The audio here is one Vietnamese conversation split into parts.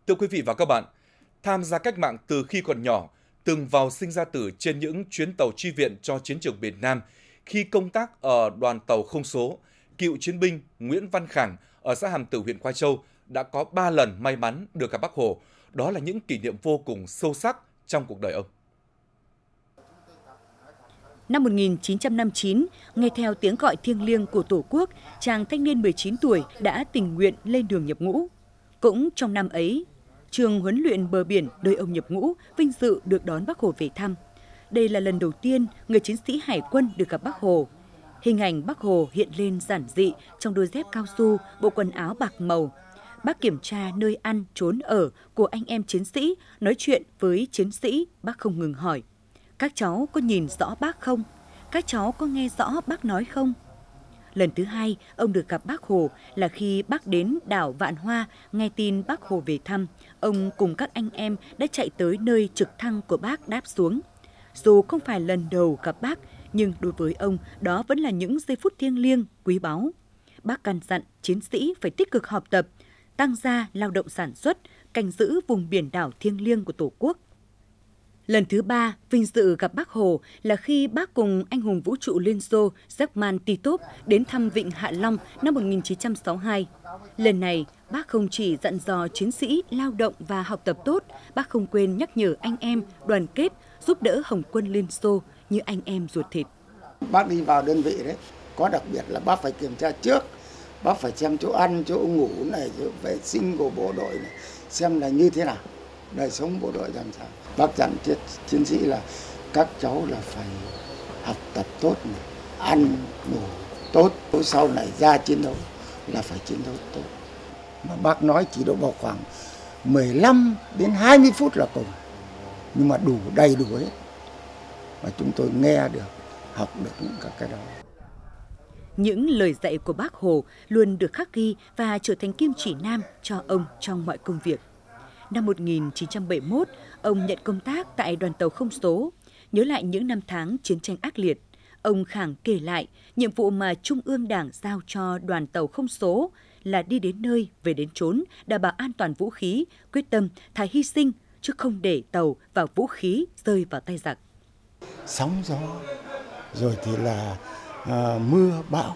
Thưa quý vị và các bạn, tham gia cách mạng từ khi còn nhỏ, từng vào sinh ra tử trên những chuyến tàu chi viện cho chiến trường miền Nam, khi công tác ở đoàn tàu không số, cựu chiến binh Nguyễn Văn Khảng ở xã Hàm Tử, huyện Khoai Châu đã có 3 lần may mắn được gặp Bác Hồ. Đó là những kỷ niệm vô cùng sâu sắc trong cuộc đời ông. Năm 1959, nghe theo tiếng gọi thiêng liêng của Tổ quốc, chàng thanh niên 19 tuổi đã tình nguyện lên đường nhập ngũ. Cũng trong năm ấy, trường huấn luyện bờ biển nơi ông nhập ngũ vinh dự được đón Bác Hồ về thăm. Đây là lần đầu tiên người chiến sĩ Hải quân được gặp Bác Hồ. Hình ảnh Bác Hồ hiện lên giản dị trong đôi dép cao su, bộ quần áo bạc màu. Bác kiểm tra nơi ăn, trốn ở của anh em chiến sĩ, nói chuyện với chiến sĩ, bác không ngừng hỏi. Các cháu có nhìn rõ bác không? Các cháu có nghe rõ bác nói không? Lần thứ hai, ông được gặp Bác Hồ là khi bác đến đảo Vạn Hoa, nghe tin Bác Hồ về thăm. Ông cùng các anh em đã chạy tới nơi trực thăng của bác đáp xuống. Dù không phải lần đầu gặp bác, nhưng đối với ông, đó vẫn là những giây phút thiêng liêng, quý báu. Bác căn dặn chiến sĩ phải tích cực học tập, tăng gia lao động sản xuất, canh giữ vùng biển đảo thiêng liêng của Tổ quốc. Lần thứ ba, vinh dự gặp Bác Hồ là khi bác cùng anh hùng vũ trụ Liên Xô Zekman Titov đến thăm Vịnh Hạ Long năm 1962. Lần này, bác không chỉ dặn dò chiến sĩ lao động và học tập tốt, bác không quên nhắc nhở anh em đoàn kết, giúp đỡ Hồng quân Liên Xô như anh em ruột thịt. Bác đi vào đơn vị đấy, có đặc biệt là bác phải kiểm tra trước, bác phải xem chỗ ăn, chỗ ngủ này, chỗ vệ sinh của bộ đội này, xem là như thế nào, đời sống bộ đội làm sao. Bác dặn chiến sĩ là các cháu là phải học tập tốt này, ăn ngủ tốt, sau này ra chiến đấu là phải chiến đấu tốt. Mà bác nói chỉ độ vào khoảng 15 đến 20 phút là cùng, nhưng mà đủ đầy đủ hết. Và chúng tôi nghe được, học được những cái đó. Những lời dạy của Bác Hồ luôn được khắc ghi và trở thành kim chỉ nam cho ông trong mọi công việc. Năm 1971, ông nhận công tác tại đoàn tàu không số. Nhớ lại những năm tháng chiến tranh ác liệt, ông Khảng kể lại nhiệm vụ mà Trung ương Đảng giao cho đoàn tàu không số là đi đến nơi, về đến chốn, đảm bảo an toàn vũ khí, quyết tâm thà hy sinh, chứ không để tàu và vũ khí rơi vào tay giặc. Sóng gió, rồi thì là mưa bão,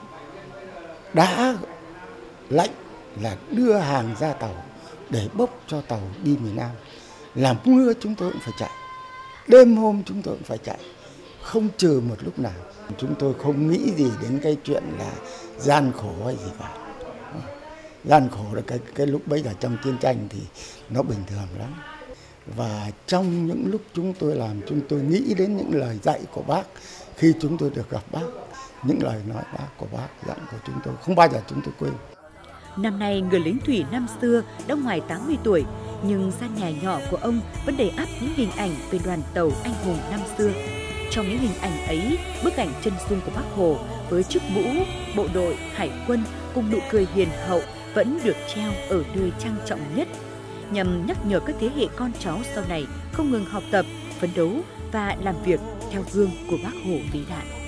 đã lệnh là đưa hàng ra tàu để bốc cho tàu đi miền Nam. Làm mưa chúng tôi cũng phải chạy, đêm hôm chúng tôi cũng phải chạy, không trừ một lúc nào. Chúng tôi không nghĩ gì đến cái chuyện là gian khổ hay gì cả. Gian khổ là cái lúc bấy giờ trong chiến tranh thì nó bình thường lắm. Và trong những lúc chúng tôi làm, chúng tôi nghĩ đến những lời dạy của bác khi chúng tôi được gặp bác. Những lời nói của bác dặn của chúng tôi không bao giờ chúng tôi quên. Năm nay, người lính thủy năm xưa đã ngoài 80 tuổi, nhưng gian nhà nhỏ của ông vẫn đầy ắp những hình ảnh về đoàn tàu anh hùng năm xưa. Trong những hình ảnh ấy, bức ảnh chân dung của Bác Hồ với chiếc mũ, bộ đội, hải quân cùng nụ cười hiền hậu vẫn được treo ở nơi trang trọng nhất, nhằm nhắc nhở các thế hệ con cháu sau này không ngừng học tập, phấn đấu và làm việc theo gương của Bác Hồ vĩ đại.